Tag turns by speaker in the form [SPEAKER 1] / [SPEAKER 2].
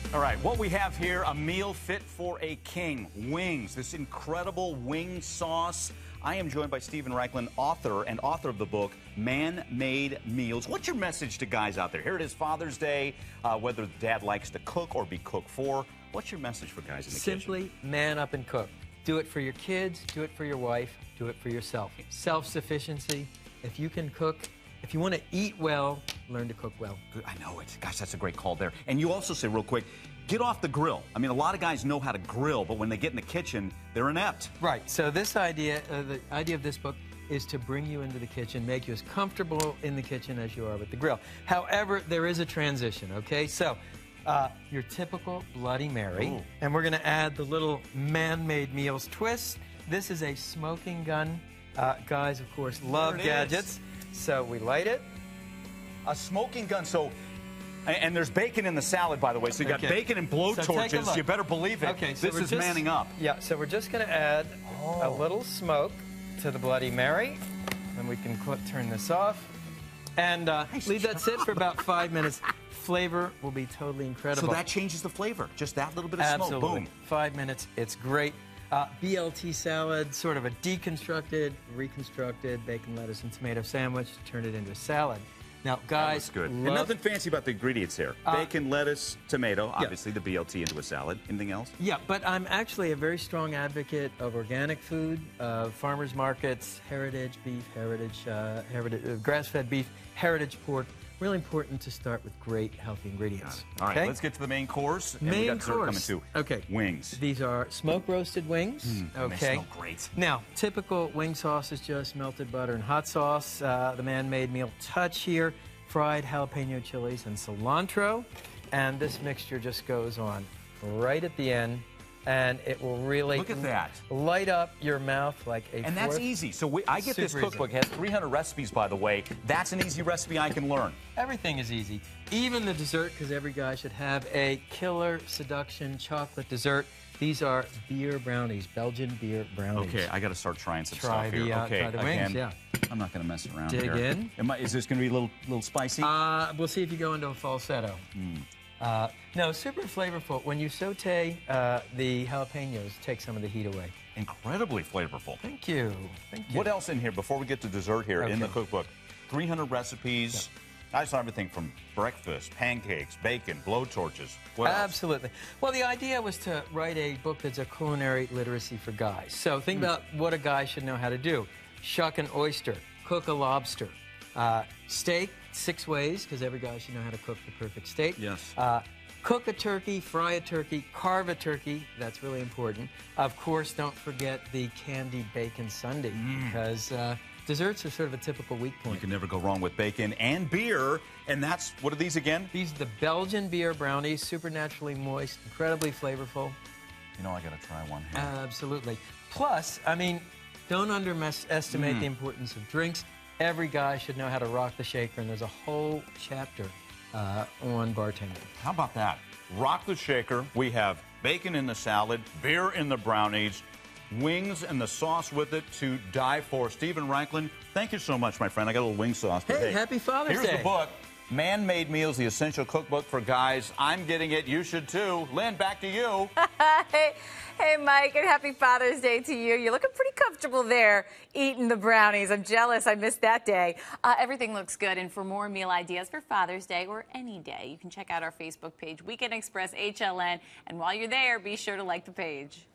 [SPEAKER 1] All right, what we have here, a meal fit for a king. Wings, this incredible wing sauce. I am joined by Steven Raichlen, author of the book, Man-Made Meals. What's your message to guys out there? Here it is, Father's Day, whether dad likes to cook or be cooked for. What's your message for guys in the kitchen?
[SPEAKER 2] Simply man up and cook. Do it for your kids, do it for your wife, do it for yourself. Self-sufficiency. If you can cook, if you want to eat well, learn to cook well.
[SPEAKER 1] I know it. Gosh, that's a great call there. And you also say real quick, get off the grill. I mean, a lot of guys know how to grill, but when they get in the kitchen, they're inept.
[SPEAKER 2] Right. So this idea, the idea of this book is to bring you into the kitchen, make you as comfortable in the kitchen as you are with the grill. However, there is a transition, okay? So your typical Bloody Mary,
[SPEAKER 1] Ooh.
[SPEAKER 2] and we're going to add the little Man-Made Meals twist. This is a smoking gun. Guys, of course, love gadgets. So we light it.
[SPEAKER 1] A smoking gun. So, and there's bacon in the salad, by the way. So you got bacon and blowtorches. So you better believe it.
[SPEAKER 2] Okay, so
[SPEAKER 1] this is manning up.
[SPEAKER 2] Yeah. So we're just going to add a little smoke to the Bloody Mary, and we can turn this off, and leave that sit for about 5 minutes. Flavor will be totally incredible.
[SPEAKER 1] So that changes the flavor. Just that little bit of smoke.
[SPEAKER 2] Absolutely.
[SPEAKER 1] Boom.
[SPEAKER 2] 5 minutes. It's great. BLT salad, sort of a deconstructed, reconstructed bacon, lettuce, and tomato sandwich. Turn it into a salad. Now, guys,
[SPEAKER 1] good. And nothing fancy about the ingredients here. Bacon, lettuce, tomato, obviously the BLT into a salad. Anything else?
[SPEAKER 2] Yeah, but I'm actually a very strong advocate of organic food, farmers markets, heritage beef, grass-fed beef, heritage pork. Really important to start with great, healthy ingredients.
[SPEAKER 1] All right, let's get to the main course. And we got dessert coming too.
[SPEAKER 2] Okay.
[SPEAKER 1] Wings.
[SPEAKER 2] These are smoke-roasted wings. Okay.
[SPEAKER 1] They smell great.
[SPEAKER 2] Now, typical wing sauce is just melted butter and hot sauce. The Man-Made Meal touch here, fried jalapeno chilies and cilantro. And this mixture just goes on right at the end. And it will really
[SPEAKER 1] look at that.
[SPEAKER 2] Light up your mouth like a
[SPEAKER 1] And that's easy. So I get this cookbook. It has 300 recipes, by the way. That's an easy recipe I can learn.
[SPEAKER 2] Everything is easy. Even the dessert, because every guy should have a killer seduction chocolate dessert. These are beer brownies, Belgian beer brownies.
[SPEAKER 1] Okay, I got to start trying some stuff here. Okay,
[SPEAKER 2] try the wings, yeah.
[SPEAKER 1] I'm not going to mess around
[SPEAKER 2] Dig
[SPEAKER 1] here.
[SPEAKER 2] in.
[SPEAKER 1] Is this going to be a little spicy?
[SPEAKER 2] We'll see if you go into a falsetto. No, super flavorful. When you saute the jalapenos, take some of the heat away.
[SPEAKER 1] Incredibly flavorful.
[SPEAKER 2] Thank you. Thank you.
[SPEAKER 1] What else in here before we get to dessert here in the cookbook? 300 recipes. Yeah. I saw everything from breakfast, pancakes, bacon, blowtorches. What else?
[SPEAKER 2] Absolutely. Well, the idea was to write a book that's a culinary literacy for guys. So think about what a guy should know how to do. Shuck an oyster, cook a lobster, steak 6 ways, because every guy should know how to cook the perfect steak.
[SPEAKER 1] Yes.
[SPEAKER 2] Cook a turkey, fry a turkey, carve a turkey. That's really important. Of course, don't forget the candied bacon sundae, because desserts are sort of a typical weak point.
[SPEAKER 1] You can never go wrong with bacon and beer. And that's, what are these again?
[SPEAKER 2] These are the Belgian beer brownies, supernaturally moist, incredibly flavorful.
[SPEAKER 1] You know, I got to try one here.
[SPEAKER 2] Absolutely. Plus, I mean, don't underestimate the importance of drinks. Every guy should know how to rock the shaker, and there's a whole chapter on bartending.
[SPEAKER 1] How about that? Rock the shaker. We have bacon in the salad, beer in the brownies, wings and the sauce with it to die for. Steven Raichlen, thank you so much, my friend. I got a little wing sauce today.
[SPEAKER 2] Hey, happy Father's Day.
[SPEAKER 1] Here's the book, Man-Made Meals, the essential cookbook for guys. I'm getting it. You should too. Lynn, back to you.
[SPEAKER 3] Hey, Mike, and happy Father's Day to you. You're looking pretty comfortable there eating the brownies. I'm jealous. I missed that day. Everything looks good. And for more meal ideas for Father's Day or any day, you can check out our Facebook page, Weekend Express HLN. And while you're there, be sure to like the page.